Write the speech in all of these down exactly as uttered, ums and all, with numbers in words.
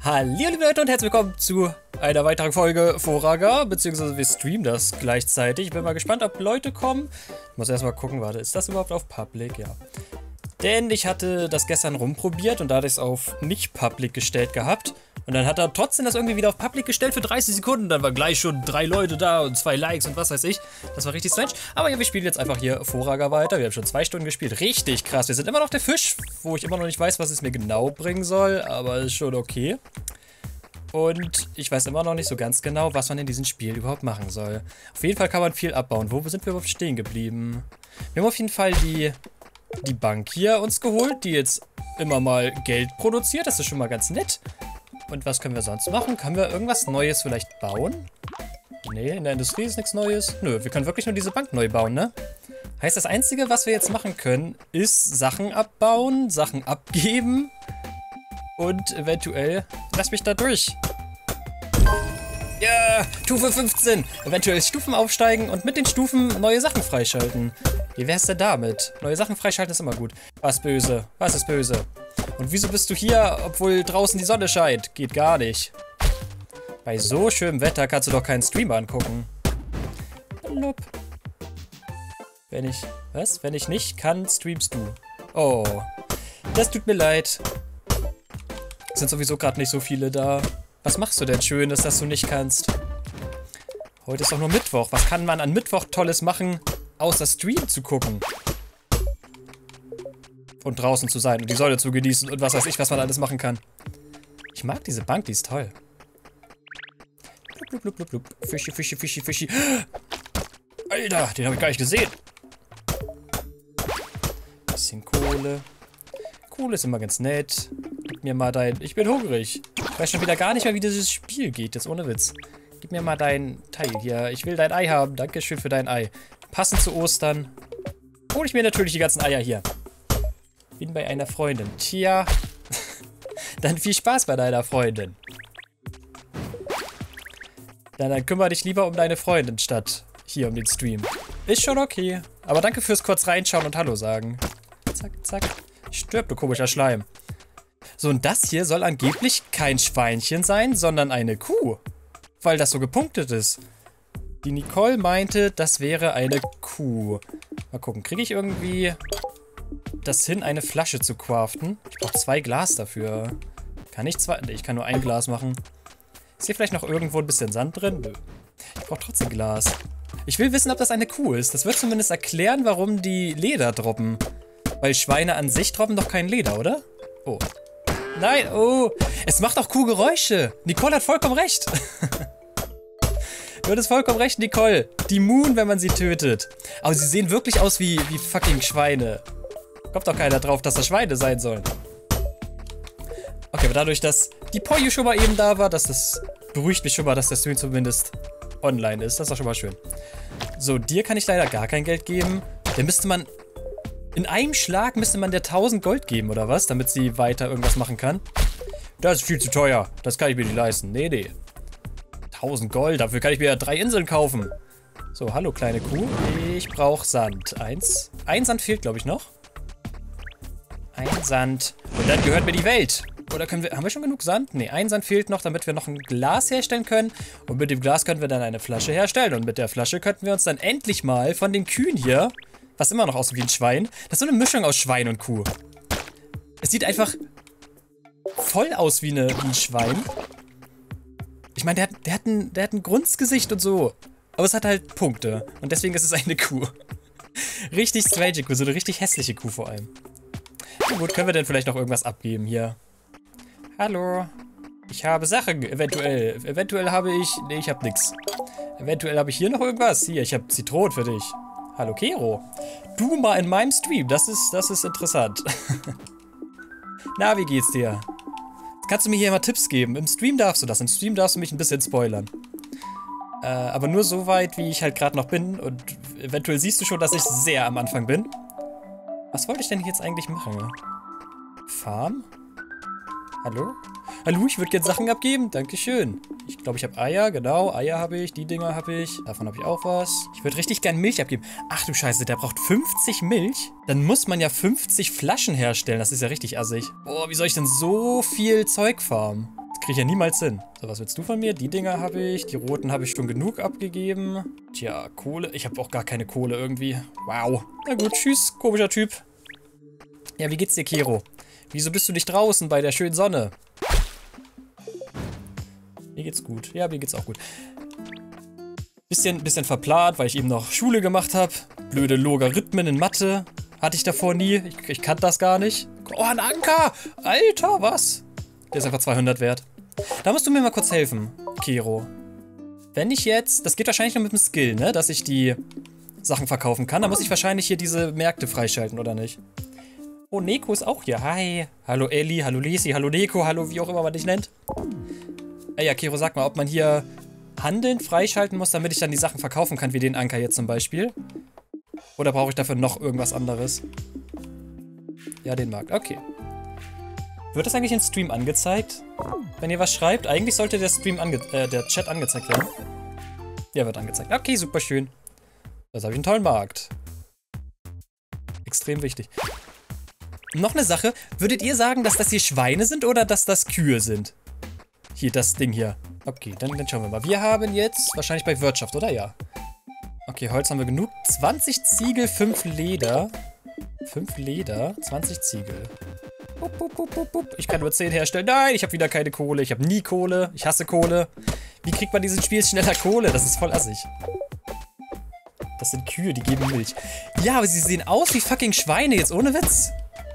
Hallo liebe Leute und herzlich willkommen zu einer weiteren Folge Forager, beziehungsweise wir streamen das gleichzeitig. Ich bin mal gespannt, ob Leute kommen. Ich muss erstmal gucken, warte, ist das überhaupt auf Public? Ja. Denn ich hatte das gestern rumprobiert und da hatte ich es auf nicht Public gestellt gehabt. Und dann hat er trotzdem das irgendwie wieder auf Public gestellt für dreißig Sekunden. Dann waren gleich schon drei Leute da und zwei Likes und was weiß ich. Das war richtig strange. Aber ja, wir spielen jetzt einfach hier Forager weiter. Wir haben schon zwei Stunden gespielt. Richtig krass. Wir sind immer noch der Fisch, wo ich immer noch nicht weiß, was es mir genau bringen soll. Aber ist schon okay. Und ich weiß immer noch nicht so ganz genau, was man in diesem Spiel überhaupt machen soll. Auf jeden Fall kann man viel abbauen. Wo sind wir überhaupt stehen geblieben? Wir haben auf jeden Fall die, die Bank hier uns geholt, die jetzt immer mal Geld produziert. Das ist schon mal ganz nett. Und was können wir sonst machen? Können wir irgendwas Neues vielleicht bauen? Nee, in der Industrie ist nichts Neues. Nö, wir können wirklich nur diese Bank neu bauen, ne? Heißt, das Einzige, was wir jetzt machen können, ist Sachen abbauen, Sachen abgeben und eventuell... Lass mich da durch. Ja, Stufe fünfzehn. Eventuell Stufen aufsteigen und mit den Stufen neue Sachen freischalten. Wie wär's denn damit? Neue Sachen freischalten ist immer gut. Was böse? Was ist böse? Und wieso bist du hier, obwohl draußen die Sonne scheint? Geht gar nicht. Bei so schönem Wetter kannst du doch keinen Stream angucken. Blub. Wenn ich... Was? Wenn ich nicht kann, streamst du. Oh. Das tut mir leid. Es sind sowieso gerade nicht so viele da. Was machst du denn Schönes, dass du nicht kannst? Heute ist doch nur Mittwoch. Was kann man an Mittwoch Tolles machen, außer Stream zu gucken? Und draußen zu sein und die Sonne zu genießen und was weiß ich, was man alles machen kann. Ich mag diese Bank, die ist toll. Blub, blub, blub, blub. Fischi, Fischi, Fischi, Fischi. Alter, den habe ich gar nicht gesehen. Bisschen Kohle. Kohle ist immer ganz nett. Gib mir mal dein... Ich bin hungrig. Ich weiß schon wieder gar nicht mehr, wie dieses Spiel geht. Jetzt ohne Witz. Gib mir mal dein Teil hier. Ich will dein Ei haben. Dankeschön für dein Ei. Passend zu Ostern hole ich mir natürlich die ganzen Eier hier. Bin bei einer Freundin. Tja. Dann viel Spaß bei deiner Freundin. Dann, dann kümmere dich lieber um deine Freundin, statt hier um den Stream. Ist schon okay. Aber danke fürs kurz reinschauen und Hallo sagen. Zack, zack. Stirb, du komischer Schleim. So, und das hier soll angeblich kein Schweinchen sein, sondern eine Kuh. Weil das so gepunktet ist. Die Nicole meinte, das wäre eine Kuh. Mal gucken, kriege ich irgendwie... das hin, eine Flasche zu craften. Ich brauche zwei Glas dafür. Kann ich zwei? Nee, ich kann nur ein Glas machen. Ist hier vielleicht noch irgendwo ein bisschen Sand drin? Nö. Ich brauche trotzdem Glas. Ich will wissen, ob das eine Kuh ist. Das wird zumindest erklären, warum die Leder droppen. Weil Schweine an sich droppen doch kein Leder, oder? Oh. Nein, oh. Es macht auch Kuhgeräusche. Nicole hat vollkommen recht. Du hattest vollkommen recht, Nicole. Die Moon, wenn man sie tötet. Aber sie sehen wirklich aus wie, wie fucking Schweine. Kommt doch keiner drauf, dass das Schweine sein sollen. Okay, aber dadurch, dass die Poyu schon mal eben da war, dass das beruhigt mich schon mal, dass der Stream zumindest online ist. Das ist doch schon mal schön. So, dir kann ich leider gar kein Geld geben. Der müsste man... In einem Schlag müsste man der tausend Gold geben, oder was? Damit sie weiter irgendwas machen kann. Das ist viel zu teuer. Das kann ich mir nicht leisten. Nee, nee. tausend Gold, dafür kann ich mir ja drei Inseln kaufen. So, hallo kleine Kuh. Ich brauche Sand. Eins. Ein Sand fehlt, glaube ich, noch. Ein Sand. Und dann gehört mir die Welt. Oder können wir... Haben wir schon genug Sand? Ne, ein Sand fehlt noch, damit wir noch ein Glas herstellen können. Und mit dem Glas können wir dann eine Flasche herstellen. Und mit der Flasche könnten wir uns dann endlich mal von den Kühen hier... Was immer noch aussieht wie ein Schwein. Das ist so eine Mischung aus Schwein und Kuh. Es sieht einfach voll aus wie, eine, wie ein Schwein. Ich meine, der hat, der, hat ein, der hat ein Grundsgesicht und so. Aber es hat halt Punkte. Und deswegen ist es eine Kuh. Richtig strange Kuh. So eine richtig hässliche Kuh vor allem. Na gut, können wir denn vielleicht noch irgendwas abgeben hier? Hallo. Ich habe Sachen, eventuell. Eventuell habe ich... Nee, ich habe nichts. Eventuell habe ich hier noch irgendwas. Hier, ich habe Zitronen für dich. Hallo Kero. Du mal in meinem Stream. Das ist, das ist interessant. Na, wie geht's dir? Kannst du mir hier mal Tipps geben? Im Stream darfst du das. Im Stream darfst du mich ein bisschen spoilern. Äh, aber nur so weit, wie ich halt gerade noch bin. Und eventuell siehst du schon, dass ich sehr am Anfang bin. Was wollte ich denn jetzt eigentlich machen? Farm? Hallo? Hallo, ich würde gerne Sachen abgeben. Dankeschön. Ich glaube, ich habe Eier. Genau, Eier habe ich. Die Dinger habe ich. Davon habe ich auch was. Ich würde richtig gerne Milch abgeben. Ach du Scheiße, der braucht fünfzig Milch? Dann muss man ja fünfzig Flaschen herstellen. Das ist ja richtig assig. Boah, wie soll ich denn so viel Zeug farmen? kriege ich ja niemals hin. So, was willst du von mir? Die Dinger habe ich. Die roten habe ich schon genug abgegeben. Tja, Kohle. Ich habe auch gar keine Kohle irgendwie. Wow. Na gut, tschüss, komischer Typ. Ja, wie geht's dir, Kero? Wieso bist du nicht draußen bei der schönen Sonne? Mir geht's gut. Ja, mir geht's auch gut. Bisschen, bisschen verplant, weil ich eben noch Schule gemacht habe. Blöde Logarithmen in Mathe. Hatte ich davor nie. Ich, ich kannte das gar nicht. Oh, ein Anker! Alter, was? Der ist einfach zweihundert wert. Da musst du mir mal kurz helfen, Kero. Wenn ich jetzt... Das geht wahrscheinlich nur mit dem Skill, ne? Dass ich die Sachen verkaufen kann. Da muss ich wahrscheinlich hier diese Märkte freischalten, oder nicht? Oh, Neko ist auch hier. Hi. Hallo Elli, hallo Lisi, hallo Neko, hallo wie auch immer man dich nennt. Ey, ja, Kero, sag mal, ob man hier Handeln freischalten muss, damit ich dann die Sachen verkaufen kann, wie den Anker jetzt zum Beispiel. Oder brauche ich dafür noch irgendwas anderes? Ja, den Markt. Okay. Wird das eigentlich im Stream angezeigt? Wenn ihr was schreibt? Eigentlich sollte der Stream ange äh, der Chat angezeigt werden. Ja, wird angezeigt. Okay, super schön. Jetzt habe ich einen tollen Markt. Extrem wichtig. Noch eine Sache. Würdet ihr sagen, dass das hier Schweine sind oder dass das Kühe sind? Hier, das Ding hier. Okay, dann, dann schauen wir mal. Wir haben jetzt wahrscheinlich bei Wirtschaft, oder? Ja. Okay, Holz haben wir genug. zwanzig Ziegel, fünf Leder. fünf Leder, zwanzig Ziegel. Bup, bup, bup, bup, bup. Ich kann nur zehn herstellen. Nein, ich habe wieder keine Kohle. Ich habe nie Kohle. Ich hasse Kohle. Wie kriegt man diesen Spiel schneller Kohle? Das ist voll assig. Das sind Kühe, die geben Milch. Ja, aber sie sehen aus wie fucking Schweine, jetzt ohne Witz.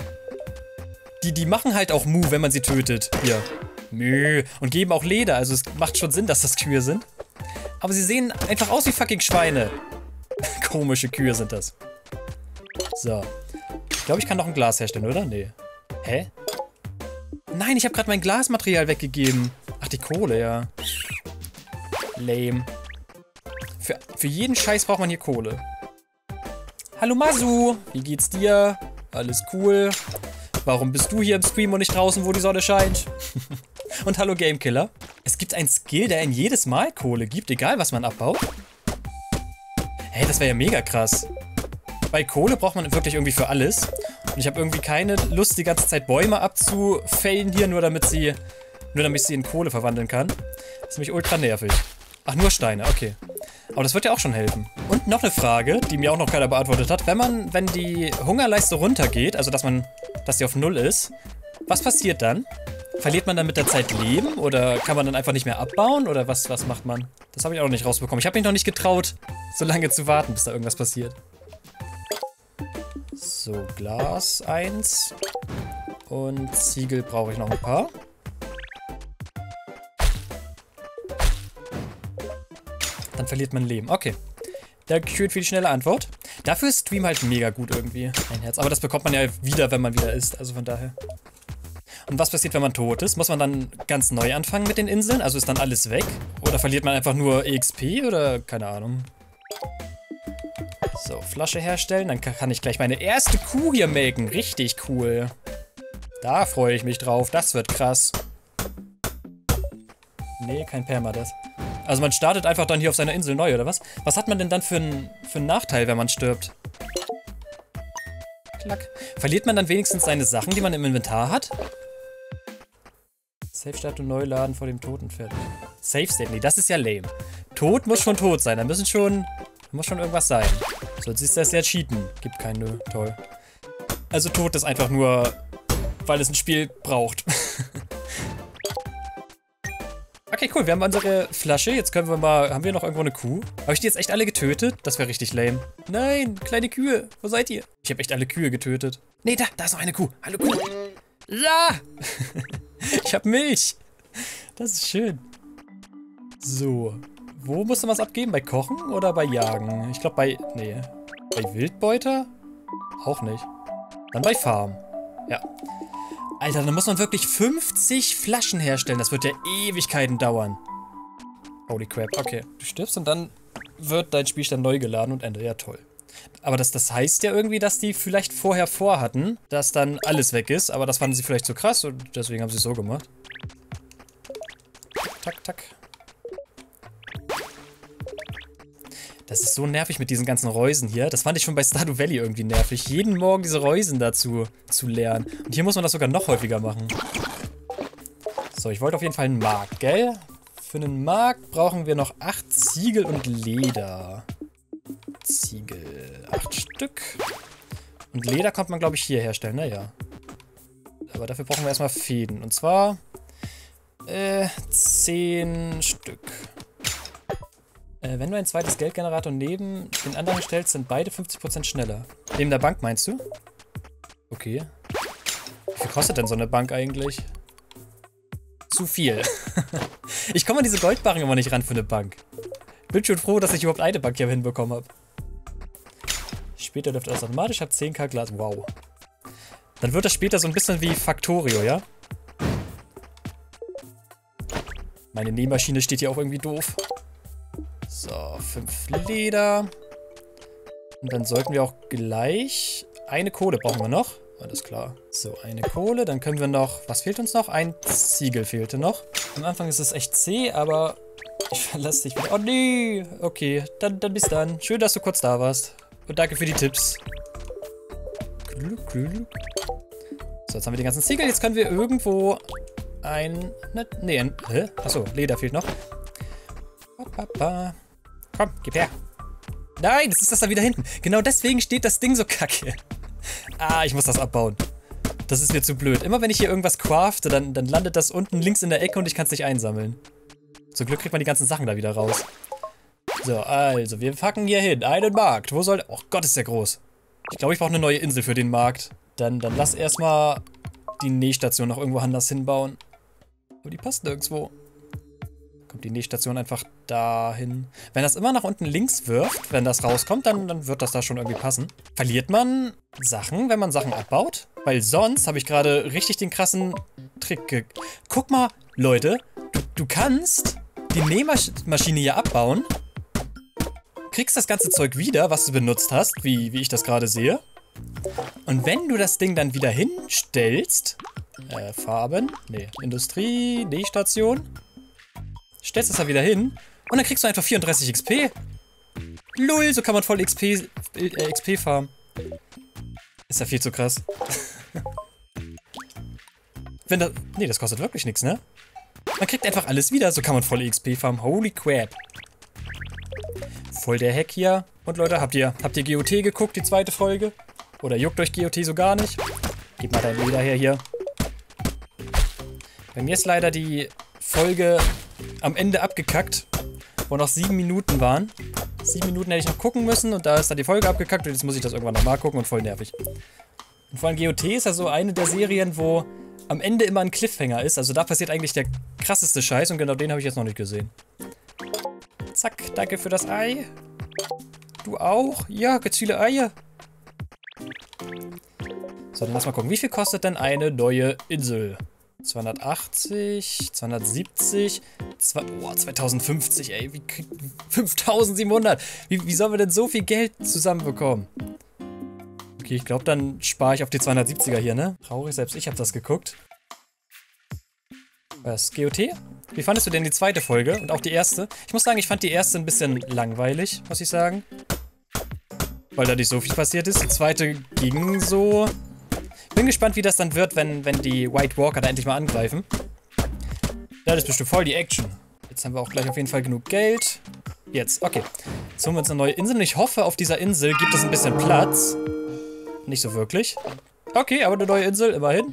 Die, die machen halt auch Mu, wenn man sie tötet. Hier. Mö. Und geben auch Leder. Also es macht schon Sinn, dass das Kühe sind. Aber sie sehen einfach aus wie fucking Schweine. Komische Kühe sind das. So. Ich glaube, ich kann noch ein Glas herstellen, oder? Nee. Hä? Nein, ich habe gerade mein Glasmaterial weggegeben. Ach, die Kohle, ja. Lame. Für, für jeden Scheiß braucht man hier Kohle. Hallo Masu. Wie geht's dir? Alles cool. Warum bist du hier im Stream und nicht draußen, wo die Sonne scheint? Und hallo Gamekiller. Es gibt einen Skill, der in jedes Mal Kohle gibt, egal was man abbaut. Hey, das wäre ja mega krass. Bei Kohle braucht man wirklich irgendwie für alles. Und ich habe irgendwie keine Lust, die ganze Zeit Bäume abzufällen hier, nur damit sie, nur damit ich sie in Kohle verwandeln kann. Das ist nämlich ultra nervig. Ach, nur Steine, okay. Aber das wird ja auch schon helfen. Und noch eine Frage, die mir auch noch keiner beantwortet hat. Wenn man, wenn die Hungerleiste runtergeht, also dass man, dass die auf null ist, was passiert dann? Verliert man dann mit der Zeit Leben? Oder kann man dann einfach nicht mehr abbauen? Oder was, was macht man? Das habe ich auch noch nicht rausbekommen. Ich habe mich noch nicht getraut, so lange zu warten, bis da irgendwas passiert. So, Glas eins. Und Ziegel brauche ich noch ein paar. Dann verliert man Leben. Okay. Dankeschön für die schnelle Antwort. Dafür ist Stream halt mega gut irgendwie. Ein Herz. Aber das bekommt man ja wieder, wenn man wieder isst. Also von daher. Und was passiert, wenn man tot ist? Muss man dann ganz neu anfangen mit den Inseln? Also ist dann alles weg? Oder verliert man einfach nur E X P? Oder keine Ahnung. So, Flasche herstellen. Dann kann ich gleich meine erste Kuh hier melken. Richtig cool. Da freue ich mich drauf. Das wird krass. Nee, kein Permadeath. Also man startet einfach dann hier auf seiner Insel neu, oder was? Was hat man denn dann für einen für einen Nachteil, wenn man stirbt? Klack. Verliert man dann wenigstens seine Sachen, die man im Inventar hat? Safe-Start und neu laden vor dem Toten fertig. Safe-State, nee, das ist ja lame. Tod muss schon tot sein, da müssen schon... muss schon irgendwas sein. Sonst ist das ja Cheaten. Gibt keinen, nö, toll. Also tot ist einfach nur, weil es ein Spiel braucht. Okay, cool, wir haben unsere Flasche. Jetzt können wir mal... Haben wir noch irgendwo eine Kuh? Habe ich die jetzt echt alle getötet? Das wäre richtig lame. Nein, kleine Kühe. Wo seid ihr? Ich habe echt alle Kühe getötet. Nee, da, da ist noch eine Kuh. Hallo Kuh. Ja! Ich habe Milch. Das ist schön. So. Wo musst du was abgeben? Bei Kochen oder bei Jagen? Ich glaube bei... Nee. Bei Wildbeuter? Auch nicht. Dann bei Farm. Ja. Alter, dann muss man wirklich fünfzig Flaschen herstellen. Das wird ja Ewigkeiten dauern. Holy crap. Okay. Du stirbst und dann wird dein Spielstand neu geladen und Ende. Ja, toll. Aber das, das heißt ja irgendwie, dass die vielleicht vorher vorhatten, dass dann alles weg ist. Aber das fanden sie vielleicht so krass und deswegen haben sie es so gemacht. Tak, tak. Das ist so nervig mit diesen ganzen Reusen hier. Das fand ich schon bei Stardew Valley irgendwie nervig. Jeden Morgen diese Reusen dazu zu lernen. Und hier muss man das sogar noch häufiger machen. So, ich wollte auf jeden Fall einen Markt, gell? Für einen Markt brauchen wir noch acht Ziegel und Leder. Ziegel, acht Stück. Und Leder konnte man, glaube ich, hier herstellen, naja. Aber dafür brauchen wir erstmal Fäden. Und zwar äh, zehn Stück. Äh, wenn du ein zweites Geldgenerator neben den anderen stellst, sind beide fünfzig Prozent schneller. Neben der Bank, meinst du? Okay. Wie viel kostet denn so eine Bank eigentlich? Zu viel. Ich komme an diese Goldbarren immer nicht ran für eine Bank. Ich bin schon froh, dass ich überhaupt eine Bank hier hinbekommen habe. Später dürfte das automatisch. Ich habe zehntausend Glas. Wow. Dann wird das später so ein bisschen wie Factorio, ja? Meine Nähmaschine steht hier auch irgendwie doof. So, fünf Leder. Und dann sollten wir auch gleich... Eine Kohle brauchen wir noch. Alles klar. So, eine Kohle. Dann können wir noch... Was fehlt uns noch? Ein Ziegel fehlte noch. Am Anfang ist es echt zäh, aber... Ich verlasse dich wieder. Oh nee! Okay, dann, dann bis dann. Schön, dass du kurz da warst. Und danke für die Tipps. So, jetzt haben wir den ganzen Ziegel. Jetzt können wir irgendwo ein... Ne, nee, ein... Hä? Achso, Leder fehlt noch. Komm, gib her. Nein, das ist das da wieder hinten. Genau deswegen steht das Ding so kacke. Ah, ich muss das abbauen. Das ist mir zu blöd. Immer wenn ich hier irgendwas crafte, dann, dann landet das unten links in der Ecke und ich kann es nicht einsammeln. Zum Glück kriegt man die ganzen Sachen da wieder raus. So, also, wir packen hier hin. Einen Markt. Wo soll... Oh Gott, ist der groß. Ich glaube, ich brauche eine neue Insel für den Markt. Dann, dann lass erstmal die Nähstation noch irgendwo anders hinbauen. Aber die passt nirgendwo. Kommt die Nähstation einfach dahin. Wenn das immer nach unten links wirft, wenn das rauskommt, dann, dann wird das da schon irgendwie passen. Verliert man Sachen, wenn man Sachen abbaut? Weil sonst habe ich gerade richtig den krassen Trick ge... Guck mal, Leute, du, du kannst die Nähmaschine hier abbauen, kriegst das ganze Zeug wieder, was du benutzt hast, wie, wie ich das gerade sehe. Und wenn du das Ding dann wieder hinstellst, äh, Farben, nee, Industrie, Nähstation, stellst es da wieder hin und dann kriegst du einfach vierunddreißig X P. Lull, so kann man voll X P, äh, X P farmen. Ist ja viel zu krass. Wenn das... Nee, das kostet wirklich nichts, ne? Man kriegt einfach alles wieder, so kann man voll X P farmen. Holy crap. Voll der Hack hier. Und Leute, habt ihr, habt ihr G O T geguckt, die zweite Folge? Oder juckt euch G O T so gar nicht? Gib mal dein Leder her hier. Bei mir ist leider die Folge am Ende abgekackt, wo noch sieben Minuten waren. Sieben Minuten hätte ich noch gucken müssen und da ist dann die Folge abgekackt und jetzt muss ich das irgendwann nochmal gucken und voll nervig. Und vor allem G O T ist ja so eine der Serien, wo am Ende immer ein Cliffhanger ist. Also da passiert eigentlich der krasseste Scheiß und genau den habe ich jetzt noch nicht gesehen. Zack, danke für das Ei. Du auch? Ja, ganz viele Eier. So, dann lass mal gucken. Wie viel kostet denn eine neue Insel? zweihundertachtzig, zweihundertsiebzig, zwei, oh, zweitausendfünfzig, ey, wie kriegt fünftausendsiebenhundert? Wie, wie sollen wir denn so viel Geld zusammenbekommen? Okay, ich glaube, dann spare ich auf die zweihundertsiebziger hier, ne? Traurig, selbst ich habe das geguckt. Was, G O T? Wie fandest du denn die zweite Folge und auch die erste? Ich muss sagen, ich fand die erste ein bisschen langweilig, muss ich sagen. Weil da nicht so viel passiert ist. Die zweite ging so... Bin gespannt, wie das dann wird, wenn, wenn die White Walker da endlich mal angreifen. Ja, das ist bestimmt voll die Action. Jetzt haben wir auch gleich auf jeden Fall genug Geld. Jetzt, okay. Jetzt holen wir uns eine neue Insel und ich hoffe, auf dieser Insel gibt es ein bisschen Platz. Nicht so wirklich. Okay, aber eine neue Insel, immerhin.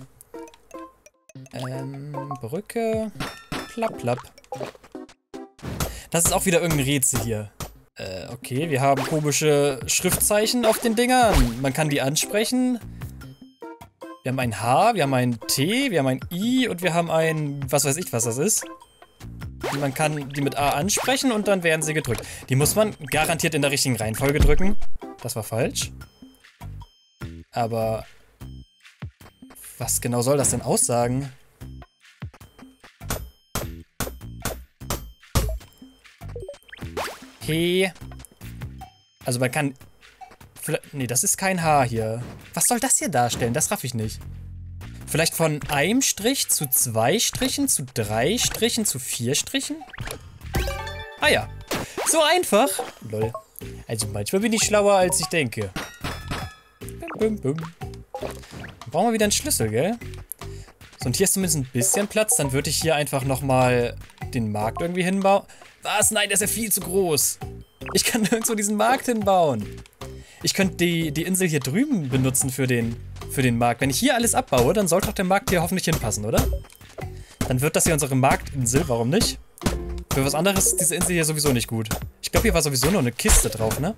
Ähm, Brücke. Plapp, plapp. Das ist auch wieder irgendein Rätsel hier. Äh, okay, wir haben komische Schriftzeichen auf den Dingern. Man kann die ansprechen. Wir haben ein H, wir haben ein T, wir haben ein I und wir haben ein... Was weiß ich, was das ist. Und man kann die mit A ansprechen und dann werden sie gedrückt. Die muss man garantiert in der richtigen Reihenfolge drücken. Das war falsch. Aber... Was genau soll das denn aussagen? P. Also man kann... Nee, das ist kein H hier. Was soll das hier darstellen? Das raff ich nicht. Vielleicht von einem Strich zu zwei Strichen, zu drei Strichen, zu vier Strichen? Ah ja. So einfach. Lol. Also manchmal bin ich schlauer, als ich denke. Bum, bum, bum. Dann brauchen wir wieder einen Schlüssel, gell? So, und hier ist zumindest ein bisschen Platz. Dann würde ich hier einfach nochmal den Markt irgendwie hinbauen. Was? Nein, der ist ja viel zu groß. Ich kann nirgendwo diesen Markt hinbauen. Ich könnte die, die Insel hier drüben benutzen für den, für den Markt. Wenn ich hier alles abbaue, dann sollte doch der Markt hier hoffentlich hinpassen, oder? Dann wird das hier unsere Marktinsel. Warum nicht? Für was anderes ist diese Insel hier sowieso nicht gut. Ich glaube, hier war sowieso noch eine Kiste drauf, ne?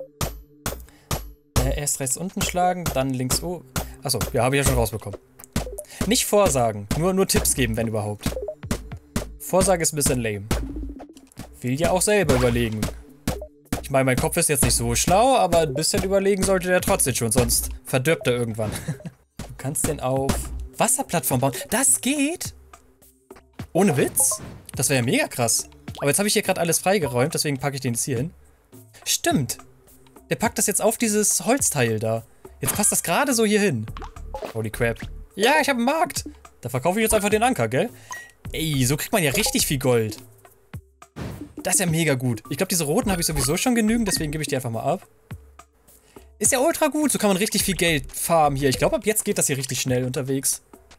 Äh, erst rechts unten schlagen, dann links oben. Achso, ja, habe ich ja schon rausbekommen. Nicht vorsagen, nur, nur Tipps geben, wenn überhaupt. Vorsage ist ein bisschen lame. Will ja auch selber überlegen. Ich meine, mein Kopf ist jetzt nicht so schlau, aber ein bisschen überlegen sollte der trotzdem schon, sonst verdirbt er irgendwann. Du kannst den auf Wasserplattform bauen. Das geht? Ohne Witz? Das wäre ja mega krass. Aber jetzt habe ich hier gerade alles freigeräumt, deswegen packe ich den jetzt hier hin. Stimmt. Der packt das jetzt auf dieses Holzteil da. Jetzt passt das gerade so hier hin. Holy crap. Ja, ich habe einen Markt. Da verkaufe ich jetzt einfach den Anker, gell? Ey, so kriegt man ja richtig viel Gold. Das ist ja mega gut. Ich glaube, diese roten habe ich sowieso schon genügend, deswegen gebe ich die einfach mal ab. Ist ja ultra gut. So kann man richtig viel Geld farmen hier. Ich glaube, ab jetzt geht das hier richtig schnell unterwegs.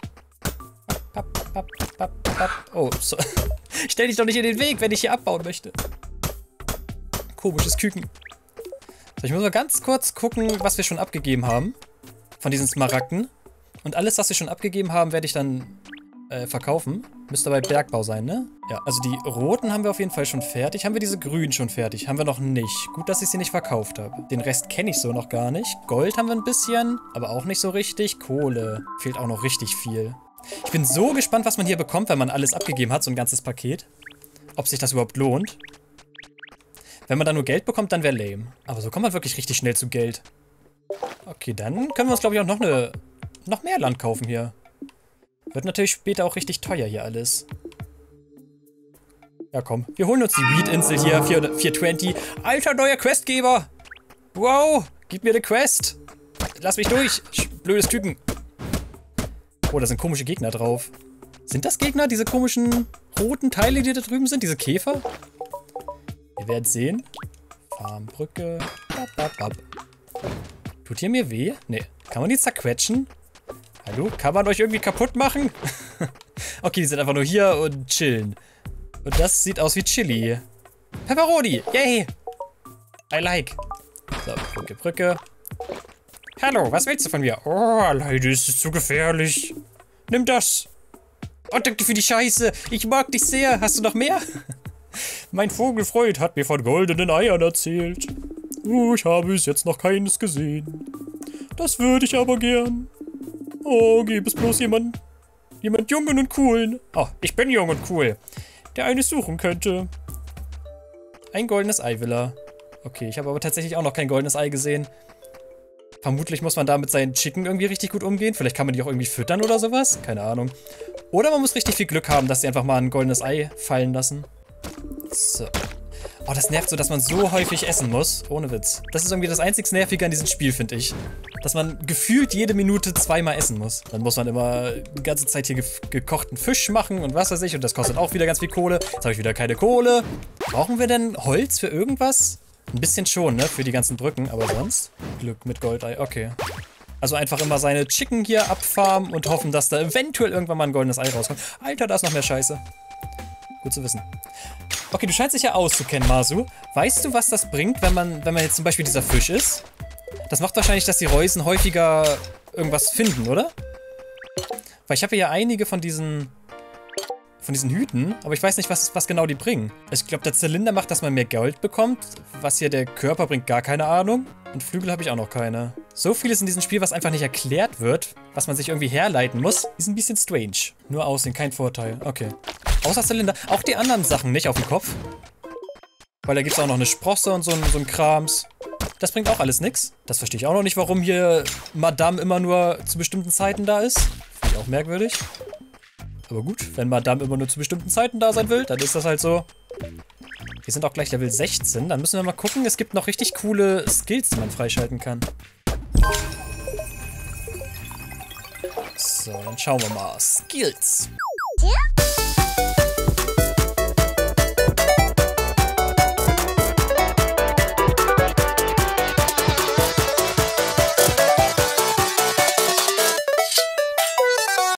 Oh, so. Stell dich doch nicht in den Weg, wenn ich hier abbauen möchte. Komisches Küken. So, ich muss mal ganz kurz gucken, was wir schon abgegeben haben. Von diesen Smaragden. Und alles, was wir schon abgegeben haben, werde ich dann äh, verkaufen. Müsste bei Bergbau sein, ne? Ja, also die roten haben wir auf jeden Fall schon fertig. Haben wir diese grünen schon fertig? Haben wir noch nicht. Gut, dass ich sie nicht verkauft habe. Den Rest kenne ich so noch gar nicht. Gold haben wir ein bisschen, aber auch nicht so richtig. Kohle. Fehlt auch noch richtig viel. Ich bin so gespannt, was man hier bekommt, wenn man alles abgegeben hat, so ein ganzes Paket. Ob sich das überhaupt lohnt. Wenn man da nur Geld bekommt, dann wäre lame. Aber so kommt man wirklich richtig schnell zu Geld. Okay, dann können wir uns, glaube ich, auch noch eine... noch mehr Land kaufen hier. Wird natürlich später auch richtig teuer hier alles. Ja, komm. Wir holen uns die Weed-Insel hier. vierhundertzwanzig. Alter, neuer Questgeber. Wow. Gib mir eine Quest. Lass mich durch. Blödes Küken. Oh, da sind komische Gegner drauf. Sind das Gegner? Diese komischen roten Teile, die da drüben sind? Diese Käfer? Wir werden sehen. Farmbrücke. Bap, bap, bap. Tut hier mir weh? Nee. Kann man die zerquetschen? Hallo? Kann man euch irgendwie kaputt machen? Okay, die sind einfach nur hier und chillen. Und das sieht aus wie Chili. Pepperoni! Yay! I like. So, Brücke, Brücke. Hallo, was willst du von mir? Oh, Leute, es ist zu gefährlich. Nimm das. Oh, danke für die Scheiße. Ich mag dich sehr. Hast du noch mehr? Mein Vogelfreund hat mir von goldenen Eiern erzählt. Oh, ich habe bis jetzt noch keines gesehen. Das würde ich aber gern. Oh, gib es bloß jemand, jemand jungen und coolen. Oh, ich bin jung und cool. Der eines suchen könnte. Ein goldenes Ei will er. Okay, ich habe aber tatsächlich auch noch kein goldenes Ei gesehen. Vermutlich muss man da mit seinen Chicken irgendwie richtig gut umgehen. Vielleicht kann man die auch irgendwie füttern oder sowas. Keine Ahnung. Oder man muss richtig viel Glück haben, dass sie einfach mal ein goldenes Ei fallen lassen. So. Oh, das nervt so, dass man so häufig essen muss. Ohne Witz. Das ist irgendwie das einzig Nervige an diesem Spiel, finde ich. Dass man gefühlt jede Minute zweimal essen muss. Dann muss man immer die ganze Zeit hier ge gekochten Fisch machen und was weiß ich. Und das kostet auch wieder ganz viel Kohle. Jetzt habe ich wieder keine Kohle. Brauchen wir denn Holz für irgendwas? Ein bisschen schon, ne? Für die ganzen Brücken. Aber sonst? Glück mit Goldei. Okay. Also einfach immer seine Chicken hier abfarmen und hoffen, dass da eventuell irgendwann mal ein goldenes Ei rauskommt. Alter, da ist noch mehr Scheiße. Gut zu wissen. Okay, du scheinst dich ja auszukennen, Masu. Weißt du, was das bringt, wenn man, wenn man jetzt zum Beispiel dieser Fisch ist? Das macht wahrscheinlich, dass die Reusen häufiger irgendwas finden, oder? Weil ich habe ja einige von diesen von diesen Hüten, aber ich weiß nicht, was, was genau die bringen. Ich glaube, der Zylinder macht, dass man mehr Gold bekommt. Was hier der Körper bringt, gar keine Ahnung. Und Flügel habe ich auch noch keine. So vieles in diesem Spiel, was einfach nicht erklärt wird, was man sich irgendwie herleiten muss, ist ein bisschen strange. Nur Aussehen, kein Vorteil. Okay. Außer Zylinder. Auch die anderen Sachen nicht auf dem Kopf. Weil da gibt es auch noch eine Sprosse und so ein, so ein Krams. Das bringt auch alles nichts. Das verstehe ich auch noch nicht, warum hier Madame immer nur zu bestimmten Zeiten da ist. Finde ich auch merkwürdig. Aber gut, wenn Madame immer nur zu bestimmten Zeiten da sein will, dann ist das halt so. Wir sind auch gleich Level sechzehn. Dann müssen wir mal gucken. Es gibt noch richtig coole Skills, die man freischalten kann. So, dann schauen wir mal. Skills.